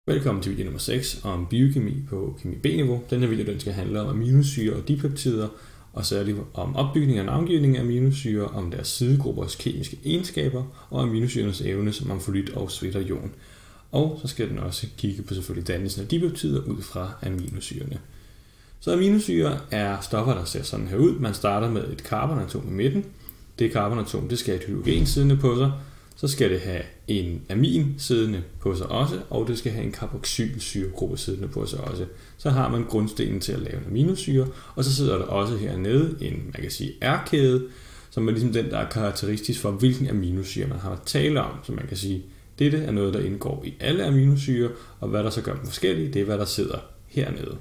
Velkommen til video nummer 6 om biokemi på kemi B-niveau. Denne video den skal handle om aminosyrer og dipeptider, og særligt om opbygning og navngivning af aminosyrer, om deres sidegruppers kemiske egenskaber og aminosyrernes evne som amfolyt og sweater-ion. Og så skal den også kigge på selvfølgelig dannelsen af dipeptider ud fra aminosyrerne. Så aminosyrer er stoffer, der ser sådan her ud. Man starter med et carbonatom i midten. Det carbonatom det skal have et hydrogen siddende på sig. Så skal det have en amin siddende på sig også, og det skal have en carboxylsyregruppe siddende på sig også. Så har man grundstenen til at lave en aminosyre, og så sidder der også hernede en, man kan sige, R-kæde, som er ligesom den, der er karakteristisk for, hvilken aminosyre man har tale om. Så man kan sige, dette er noget, der indgår i alle aminosyrer, og hvad der så gør dem forskellige, det er, hvad der sidder hernede.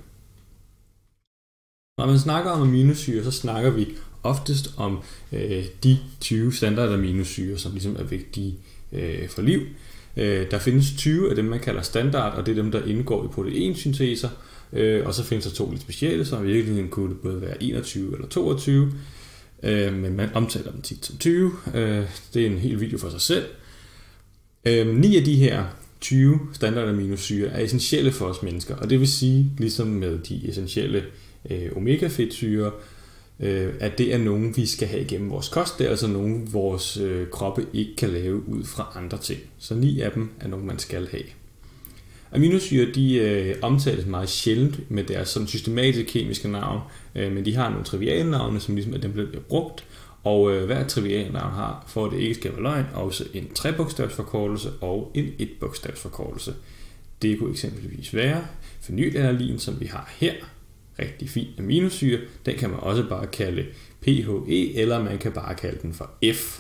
Når man snakker om aminosyrer, så snakker vi oftest om de 20 standard aminosyrer, som ligesom er vigtige for liv. Der findes 20 af dem, man kalder standard, og det er dem, der indgår i proteinsynteser. Og så findes der 2 lidt specielle, så i virkeligheden kunne det både være 21 eller 22. Men man omtaler dem tit som 20. Det er en hel video for sig selv. 9 af de her 20 standard aminosyrer er essentielle for os mennesker, og det vil sige, ligesom med de essentielle omega-fedtsyrer, at det er nogen, vi skal have igennem vores kost. Det er altså nogen, vores kroppe ikke kan lave ud fra andre ting. Så 9 af dem er nogen, man skal have. Aminosyrer, de omtales meget sjældent med deres sådan systematiske kemiske navn, men de har nogle triviale navne, som ligesom er dem, der bliver brugt. Og hver triviale navn har, for at det ikke skal være løgn, også en 3-bogstavsforkortelse og en 1-bogstavsforkortelse. Det kunne eksempelvis være phenylalanin, som vi har her. Rigtig fin aminosyre. Den kan man også bare kalde PHE, eller man kan bare kalde den for F.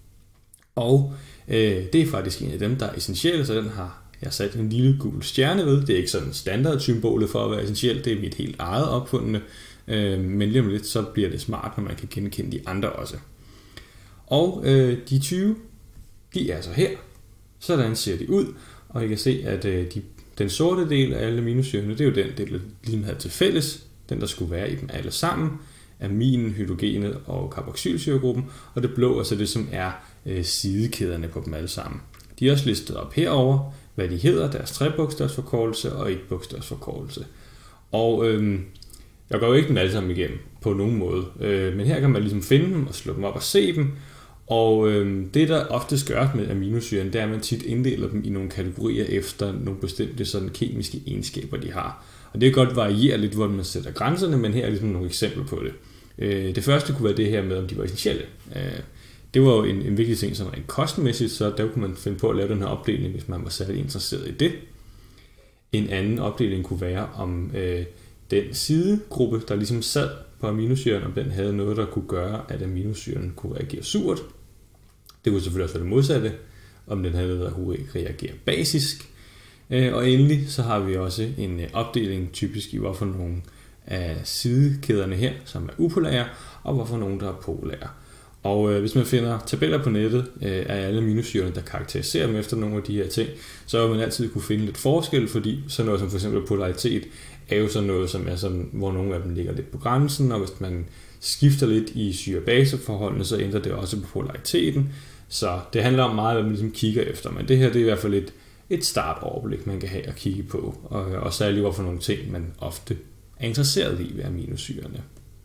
Og det er faktisk en af dem, der er essentielle, så den har jeg sat en lille gul stjerne ved. Det er ikke sådan standardsymbolet for at være essentielt, det er mit helt eget opfundne. Men lige om lidt, så bliver det smart, når man kan genkende de andre også. Og de 20, de er så her. Sådan ser de ud, og I kan se, at den sorte del af alle aminosyrerne, det er jo den del, der ligesom havde til fælles, den der skulle være i dem alle sammen, aminen, hydrogenet og carboxylsyregruppen, og det blå er så det, som er sidekæderne på dem alle sammen. De er også listet op herover, hvad de hedder, deres 3-bogstavsforkortelse og 1-bogstavsforkortelse. Og jeg går jo ikke dem alle sammen igennem på nogen måde, men her kan man ligesom finde dem og slå dem op og se dem. Og det, der oftest gøres med aminosyren, det er, at man tit inddeler dem i nogle kategorier efter nogle bestemte sådan kemiske egenskaber, de har. Og det kan godt variere lidt, hvor man sætter grænserne, men her er ligesom nogle eksempler på det. Det første kunne være det her med, om de var essentielle. Det var jo en vigtig ting sådan rent kostmæssigt, så der kunne man finde på at lave den her opdeling, hvis man var særlig interesseret i det. En anden opdeling kunne være, om den sidegruppe, der ligesom sad på aminosyren, om den havde noget, der kunne gøre, at aminosyren kunne reagere surt. Det kunne selvfølgelig også være det modsatte, om den havde noget, der kunne reagere basisk. Og endelig så har vi også en opdeling typisk i, hvorfor nogle af sidekæderne her, som er upolære, og hvorfor nogle, der er polære. Og hvis man finder tabeller på nettet af alle aminosyrerne, der karakteriserer dem efter nogle af de her ting, så vil man altid kunne finde lidt forskel, fordi sådan noget som for eksempel polaritet er jo sådan noget, som er sådan, hvor nogle af dem ligger lidt på grænsen, og hvis man skifter lidt i syre-base-forholdene, så ændrer det også på polariteten. Så det handler om meget, hvad man ligesom kigger efter, men det her det er i hvert fald et startoverblik, man kan have at kigge på, og særligt hvorfor nogle ting, man ofte er interesseret i ved aminosyrerne.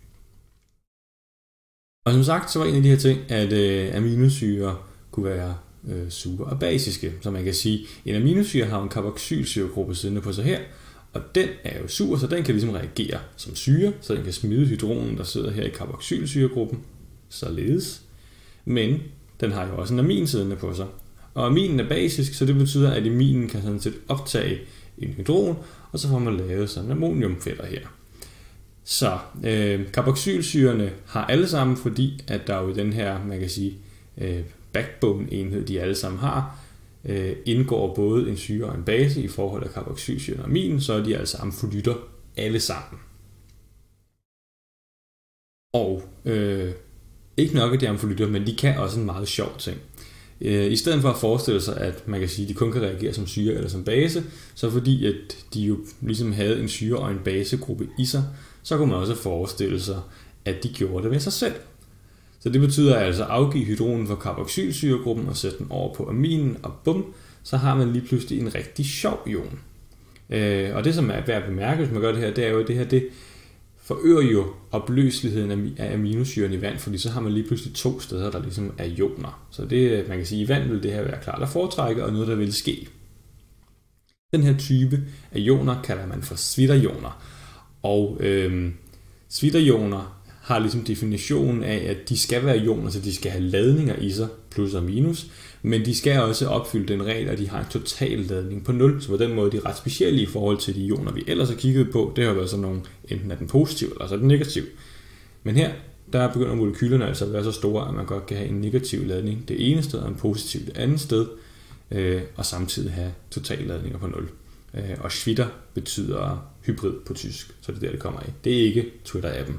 Og som sagt, så var en af de her ting, at aminosyrer kunne være sure og basiske. Så man kan sige, at en aminosyre har en carboxylsyregruppe siddende på sig her, og den er jo sur, så den kan ligesom reagere som syre, så den kan smide hydrogen, der sidder her i carboxylsyregruppen, således. Men den har jo også en amin siddende på sig. Og aminen er basisk, så det betyder, at aminen kan sådan set optage en hydrogen, og så får man lavet sådan en ammoniumfætter her. Så carboxylsyrerne har alle sammen, fordi at der jo i den her, man kan sige, backbone-enhed, de alle sammen har, indgår både en syre og en base i forhold til carboxylsyren og aminen, så er de altså amfolytter alle sammen. Og ikke nok af de amfolytter, men de kan også en meget sjov ting. I stedet for at forestille sig, at man kan sige, at de kun kan reagere som syre eller som base, så fordi at de jo ligesom havde en syre og en basegruppe i sig, så kunne man også forestille sig, at de gjorde det ved sig selv. Så det betyder altså at afgive hydrogen fra carboxylsyregruppen og sætte den over på aminen, og bum, så har man lige pludselig en rigtig sjov ion. Og det, som er værd at bemærke, hvis man gør det her, det er jo, at det her, det forøger jo opløseligheden af aminosyren i vand, fordi så har man lige pludselig 2 steder, der ligesom er ioner. Så det, man kan sige, i vand vil det her være klart at foretrække, og noget, der vil ske. Den her type af ioner kalder man for zwitterioner. Og zwitterioner har ligesom definitionen af, at de skal være ioner, så de skal have ladninger i sig, plus og minus, men de skal også opfylde den regel, at de har en total ladning på 0, så på den måde de er ret specielle i forhold til de ioner, vi ellers har kigget på. Det har været sådan nogle, enten er den positiv, eller så er den negativ. Men her, der begynder molekylerne altså at være så store, at man godt kan have en negativ ladning det ene sted, og en positiv det andet sted, og samtidig have total ladninger på 0. Og Zwitter betyder hybrid på tysk, så det er der, det kommer af. Det er ikke Twitter-appen.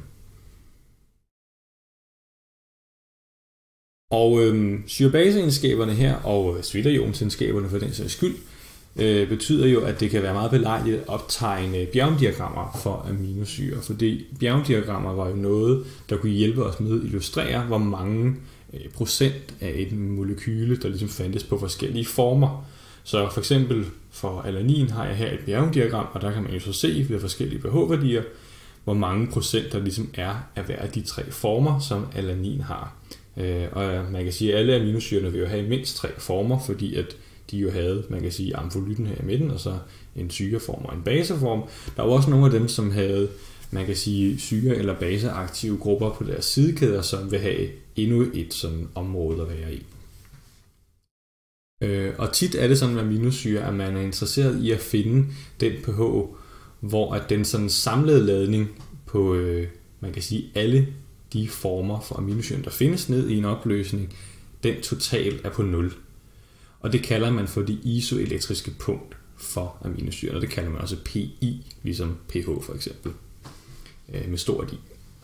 Og syrebase-egenskaberne her, og Zwitter-ionsegenskaberne for den sags skyld, betyder jo, at det kan være meget belejligt at optegne bjergdiagrammer for aminosyrer, fordi bjergdiagrammer var jo noget, der kunne hjælpe os med at illustrere, hvor mange procent af et molekyle, der ligesom fandtes på forskellige former. Så for eksempel for alanin har jeg her et bjergdiagram, og der kan man jo så se ved forskellige pH-værdier, hvor mange procent der ligesom er af hver af de 3 former, som alanin har. Og man kan sige, at alle aminosyrene vil jo have mindst 3 former, fordi at de jo havde, man kan sige, amfolytten her i midten, og så en syreform og en baseform. Der er også nogle af dem, som havde, man kan sige, syre- eller baseaktive grupper på deres sidekæder, som vil have endnu et sådan område at være i. Og tit er det sådan med aminosyre, at man er interesseret i at finde den pH, hvor at den sådan samlede ladning på, man kan sige, alle de former for aminosyren, der findes ned i en opløsning, den totalt er på 0. Og det kalder man for det isoelektriske punkt for aminosyren, og det kalder man også PI, ligesom pH for eksempel, med stort I.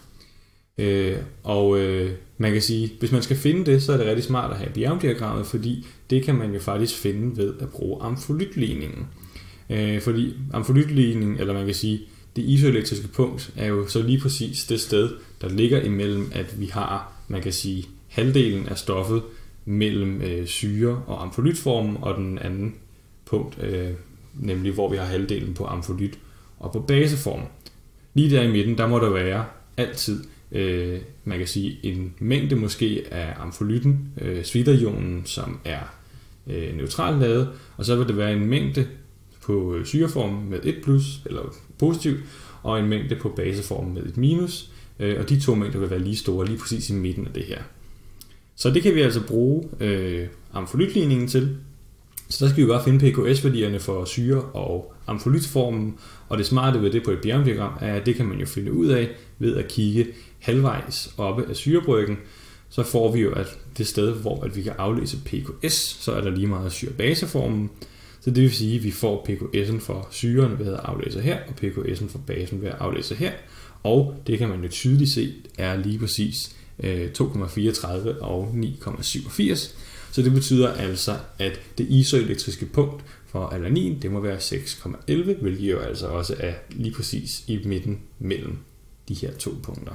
Man kan sige, hvis man skal finde det, så er det rigtig smart at have bjergdiagrammet, fordi det kan man jo faktisk finde ved at bruge amfolytligningen. Fordi amfolytligningen, eller man kan sige, det isoelektriske punkt, er jo så lige præcis det sted, der ligger imellem, at vi har, man kan sige, halvdelen af stoffet mellem syre- og amfolytformen, og den anden punkt, nemlig hvor vi har halvdelen på amfolyt og på baseform. Lige der i midten, der må der være altid, man kan sige, en mængde måske af amfolytten, zwitterionen, som er neutralt ladet, og så vil det være en mængde på syreformen med 1+, eller positiv, og en mængde på baseformen med et minus, og de 2 mængder vil være lige store lige præcis i midten af det her. Så det kan vi altså bruge amfolytligningen til. Så der skal vi bare finde pKs-værdierne for syre- og amfolytformen, og det smarte ved det på et bjergdiagram er, at det kan man jo finde ud af ved at kigge halvvejs oppe af syrebryggen. Så får vi jo at det sted, hvor at vi kan aflæse pKs, så er der lige meget syre-baseformen. Så det vil sige, at vi får pKs'en for syren ved at aflæse her, og pKs'en for basen ved at aflæse her. Og det kan man jo tydeligt se er lige præcis 2,34 og 9,87. Så det betyder altså, at det isoelektriske punkt for alanin, det må være 6,11, hvilket jo altså også er lige præcis i midten mellem de her 2 punkter.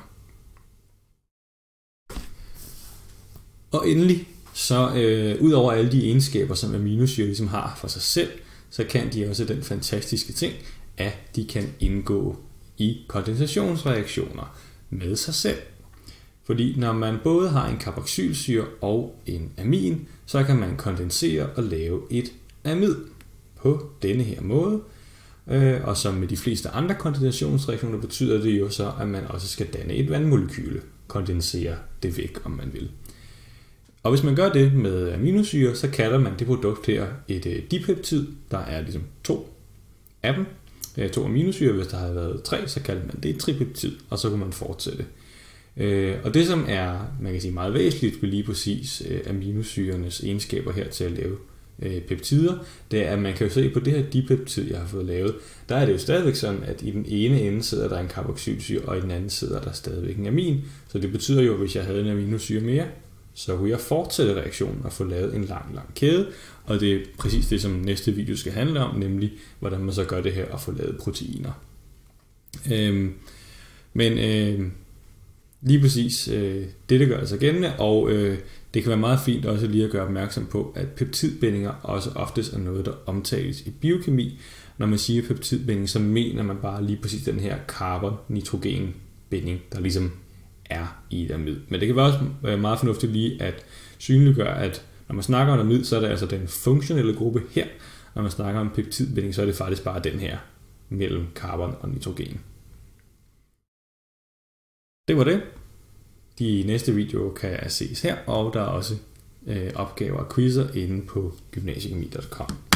Og endelig, så ud over alle de egenskaber, som aminosyre ligesom har for sig selv, så kan de også den fantastiske ting, at de kan indgå i kondensationsreaktioner med sig selv. Fordi når man både har en carboxylsyre og en amin, så kan man kondensere og lave et amid på denne her måde. Og som med de fleste andre kondensationsreaktioner betyder det jo så, at man også skal danne et vandmolekyle, kondensere det væk, om man vil. Og hvis man gør det med aminosyre, så kalder man det produkt her et dipeptid. Der er ligesom 2 af dem, 2 aminosyre. Hvis der havde været 3, så kalder man det et tripeptid, og så kan man fortsætte. Og det som er, man kan sige, meget væsentligt ved lige præcis aminosyrenes egenskaber her til at lave peptider, det er, at man kan jo se på det her dipeptid, jeg har fået lavet, der er det jo stadigvæk sådan, at i den ene ende sidder der en carboxylsyre, og i den anden sidder der stadigvæk en amin. Så det betyder jo, at hvis jeg havde en aminosyre mere, så kunne jeg fortsætte reaktionen og få lavet en lang kæde, og det er præcis det, som næste video skal handle om, nemlig hvordan man så gør det her og få lavet proteiner. lige præcis det gør altså gældende, og det kan være meget fint også lige at gøre opmærksom på, at peptidbindinger også oftest er noget, der omtales i biokemi. Når man siger peptidbinding, så mener man bare lige præcis den her carbon-nitrogen-binding, der ligesom er i et amid. Men det kan være også meget fornuftigt lige at synliggøre, at når man snakker om amid, så er det altså den funktionelle gruppe her. Når man snakker om peptidbinding, så er det faktisk bare den her mellem carbon og nitrogen. Det var det. De næste videoer kan ses her, og der er også opgaver og quizzer inde på gymnasiekemi.com.